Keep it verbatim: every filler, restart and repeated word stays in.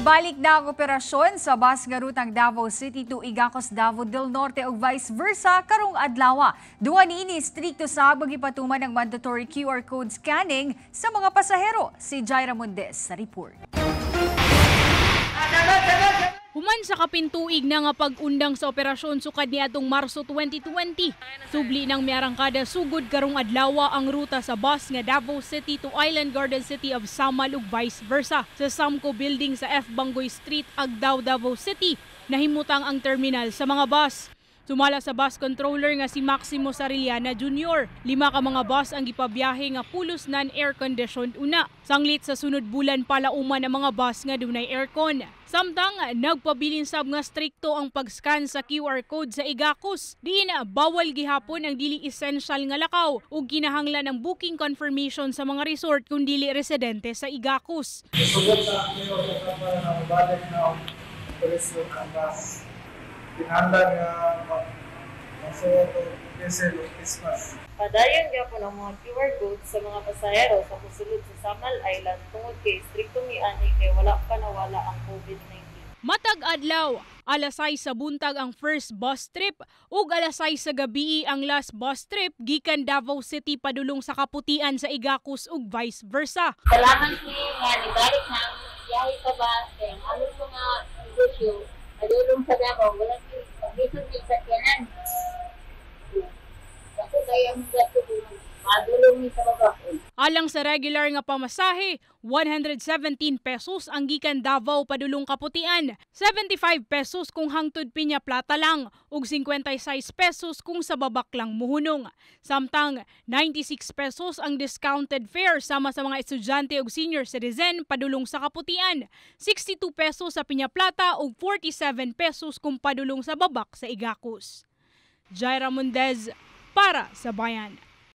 Gibalik na ang operasyon sa bus nga rutang Davao City to IGACOS Davao del Norte ug vice versa karong adlawa. Duha niini strikto sa pagipatuman ng mandatory Q R code scanning sa mga pasahero. Si Jaira Mondes sa report. Human sa kapintuig na nga pag-undang sa operasyon sukad niadtong Marso twenty twenty. Subli ng miarangkada sugod karong adlawa ang ruta sa bus nga Davao City to Island Garden City of Samal ug vice versa. Sa Samco Building sa F. Bangoy Street, Agdao, Davao City, nahimutang ang terminal sa mga bus. Sumala sa bus controller nga si Maximo Sariliana Junior Lima ka mga bus ang gipabiyahe nga pulos non-air conditioned una. Sanglit sa sunod bulan palauman ang mga bus nga dunay aircon. Samtang nagpabilin sab nga strikto ang pag-scan sa Q R code sa IGACOS. Diin bawal gihapon ang dili essential nga lakaw ug kinahanglan ng booking confirmation sa mga resort kung dili residente sa IGACOS. Sugod sa mayor sa para na balik na operasyon ang bus. Pinandan nga masuot o diesel o Christmas. Padayon gyapon ang mga Q R codes sa mga pasahero sa mosulod sa Samal Island tungod kay striktong iani kay wala pa nawala ang COVID nineteen. Matag adlaw, alas sais sa buntag ang first bus trip ug alas sais sa gabi ang last bus trip gikan Davao City padulong sa Kaputian sa IGACOS ug vice versa. Salamat ni nga nibalik na biyahe sa bus kay ang among mga negosyo padulong sa Davao wala lisod yung sakyanan. Kasi kaya mo gato madulong ni sa baba. Alang sa regular nga pamasahe, one hundred seventeen pesos ang gikan Davao padulong Kaputian, seventy-five pesos kung hangtod Piña Plata lang ug fifty-six pesos kung sa babak lang muhunong. Samtang ninety-six pesos ang discounted fare sama sa mga estudyante ug senior citizen padulong sa Kaputian, sixty-two pesos sa Piña Plata ug forty-seven pesos kung padulong sa babak sa IGACOS. Jaira Mondes para sa Bayan.